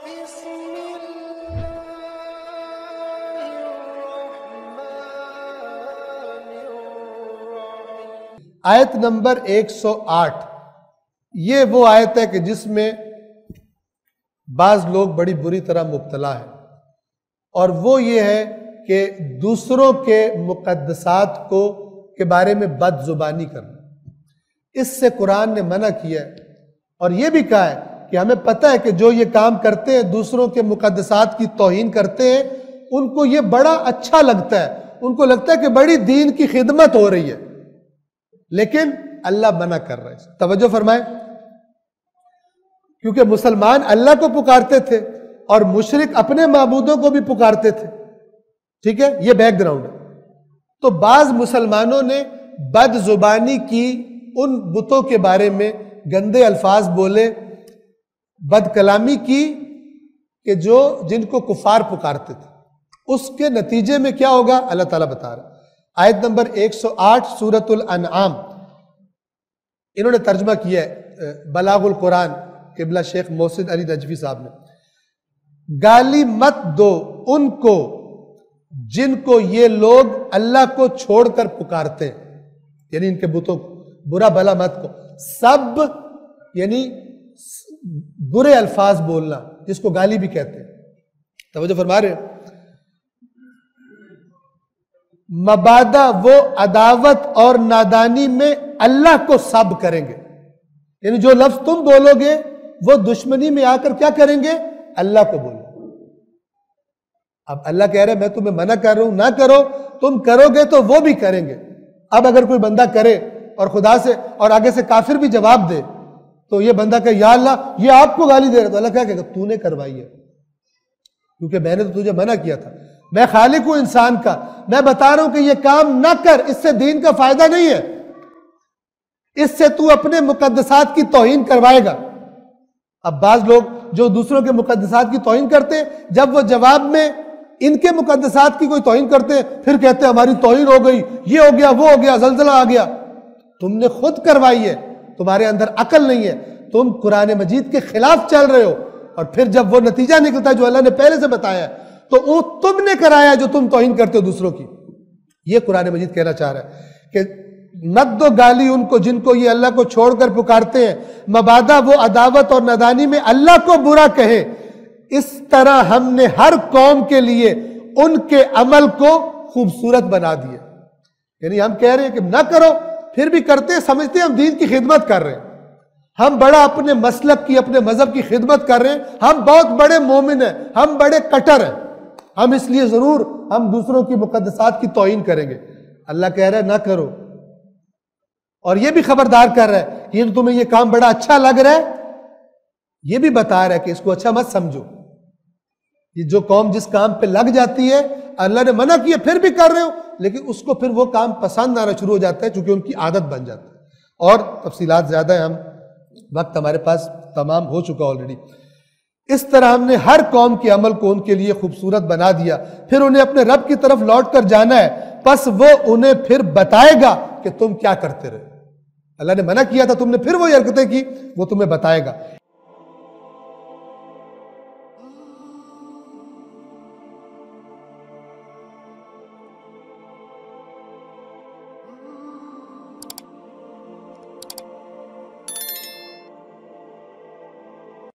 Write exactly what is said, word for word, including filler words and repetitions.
آیت نمبر ایک سو آٹھ، یہ وہ آیت ہے کہ جس میں بعض لوگ بڑی بری طرح مبتلا ہیں، اور وہ یہ ہے کہ دوسروں کے مقدسات کو کے بارے میں بد زبانی کرنا۔ اس سے قرآن نے منع کیا ہے، اور یہ بھی کہا ہے کہ ہمیں پتہ ہے کہ جو یہ کام کرتے ہیں، دوسروں کے مقدسات کی توہین کرتے ہیں، ان کو یہ بڑا اچھا لگتا ہے، ان کو لگتا ہے کہ بڑی دین کی خدمت ہو رہی ہے، لیکن اللہ منع کر رہا ہے۔ توجہ فرمائیں، کیونکہ مسلمان اللہ کو پکارتے تھے اور مشرک اپنے معبودوں کو بھی پکارتے تھے، ٹھیک ہے، یہ بیک گراؤنڈ ہے۔ تو بعض مسلمانوں نے بد زبانی کی ان بتوں کے بارے میں، گندے الفاظ بولے، بد کلامی کی کہ جو جن کو کفار پکارتے تھے۔ اس کے نتیجے میں کیا ہوگا اللہ تعالیٰ بتا رہا ہے۔ آیت نمبر ایک سو آٹھ سورۃ الانعام، انہوں نے ترجمہ کیا ہے بلاغ القرآن، قبلہ شیخ محسن علی نجوی صاحب نے۔ گالی مت دو ان کو جن کو یہ لوگ اللہ کو چھوڑ کر پکارتے ہیں، یعنی ان کے بتوں کو برا بھلا مت کو۔ سب یعنی برے الفاظ بولنا، جس کو گالی بھی کہتے ہیں۔ توجہ فرما رہے ہیں؟ مبادہ وہ عداوت اور نادانی میں اللہ کو سب کریں گے، یعنی جو لفظ تم بولو گے وہ دشمنی میں آ کر کیا کریں گے؟ اللہ کو بولو۔ اب اللہ کہہ رہے میں تمہیں منع کر رہا ہوں، نہ کرو، تم کرو گے تو وہ بھی کریں گے۔ اب اگر کوئی بندہ کرے اور خدا سے اور آگے سے کافر بھی جواب دے تو یہ بندہ کہے یا اللہ یہ آپ کو گالی دے رہا، تو اللہ کیا کہے گا؟ تو نے کروائی ہے، کیونکہ میں نے تو تجھے منع کیا تھا۔ میں خالق ہوں انسان کا، میں بتا رہا ہوں کہ یہ کام نہ کر، اس سے دین کا فائدہ نہیں ہے، اس سے تو اپنے مقدسات کی توہین کروائے گا۔ اب بعض لوگ جو دوسروں کے مقدسات کی توہین کرتے ہیں، جب وہ جواب میں ان کے مقدسات کی کوئی توہین کرتے ہیں، پھر کہتے ہیں ہماری توہین ہو گئی، یہ ہو گیا، وہ ہو گیا، زلزلہ آ گیا۔ تم نے خود کروائی ہے، تمہارے اندر عقل نہیں ہے، تم قرآن مجید کے خلاف چل رہے ہو، اور پھر جب وہ نتیجہ نکلتا ہے جو اللہ نے پہلے سے بتایا ہے تو وہ تم نے کرایا جو تم توہین کرتے ہو دوسروں کی۔ یہ قرآن مجید کہنا چاہ رہا ہے کہ مت دو گالی ان کو جن کو یہ اللہ کو چھوڑ کر پکارتے ہیں، مبادہ وہ عداوت اور نادانی میں اللہ کو برا کہے، اس طرح ہم نے ہر قوم کے لیے ان کے عمل کو خوبصورت بنا دیا۔ یعنی ہم کہہ رہے ہیں کہ نہ کرو، پھر بھی کرتے ہیں، سمجھتے ہیں ہم دین کی خدمت کر رہے ہیں، ہم بڑا اپنے مسلک کی، اپنے مذہب کی خدمت کر رہے ہیں، ہم بہت بڑے مومن ہیں، ہم بڑے کٹر ہیں، ہم اس لیے ضرور ہم دوسروں کی مقدسات کی توہین کریں گے۔ اللہ کہہ رہا ہے نہ کرو، اور یہ بھی خبردار کر رہا ہے کہ یہ تمہیں یہ کام بڑا اچھا لگ رہا ہے، یہ بھی بتا رہا ہے کہ اس کو اچھا مت سمجھو۔ یہ جو قوم جس کام پہ لگ جاتی ہے، اللہ نے منع کیا پھر بھی کر رہے ہو، لیکن اس کو پھر وہ کام پسند آنا شروع ہو جاتا ہے چونکہ ان کی عادت بن جاتی ہے۔ اور تفصیلات زیادہ ہیں، ہم وقت ہمارے پاس تمام ہو چکا آلریڈی۔ اس طرح ہم نے ہر قوم کے عمل کو ان کے لیے خوبصورت بنا دیا، پھر انہیں اپنے رب کی طرف لوٹ کر جانا ہے، پس وہ انہیں پھر بتائے گا کہ تم کیا کرتے رہے۔ اللہ نے منع کیا تھا، تم نے پھر وہی حرکتیں کی، وہ تمہیں بتائے گا۔